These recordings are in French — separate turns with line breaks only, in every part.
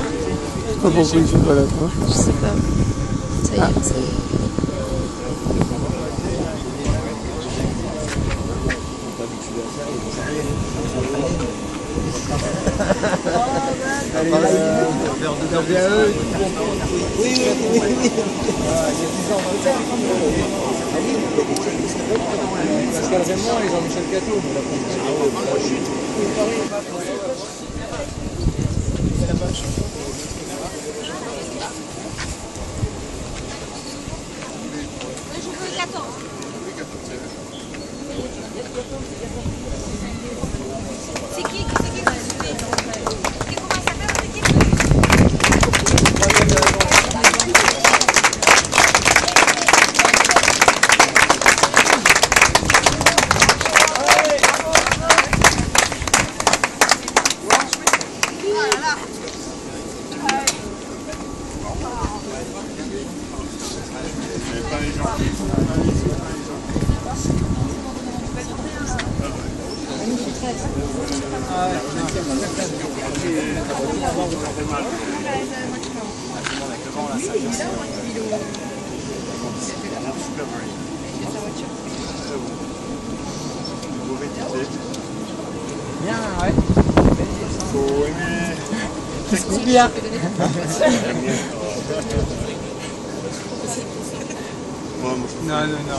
Je sais pas pourquoi il fait pas la fin.
Je sais pas. Ça y est, ça y est.
Pascal Raymond et Jean-Michel Cateau.
Je veux 14. C'est qui commence à faire? C'est qui?
Bien, ouais.
Faut aimer.
C'est bien. Non.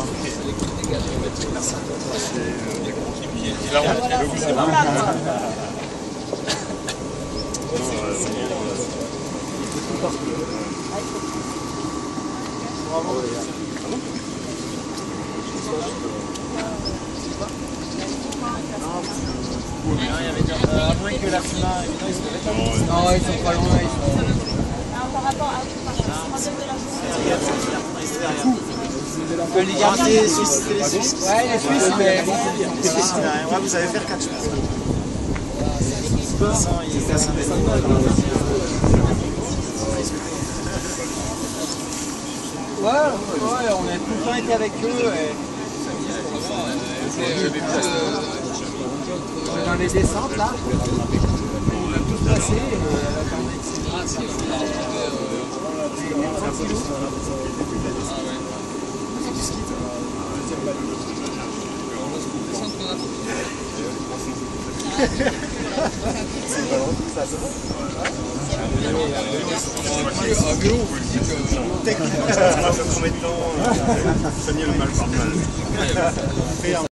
Avant que la finale, non, ils sont pas loin.
Par rapport à troisième de la journée.
Le Ligue 1 Suisse, les Suisses. Ouais, les Suisses, mais bon, les Suisses,
ouais, vous allez faire 4 choses. Il était à Saint-Denis.
Ouais, on a tout le temps été avec eux. Dans les descentes là, on a tous passé et elle attendait que c'est
Techniquement, ça va faire combien de temps soigner le mal par le mal.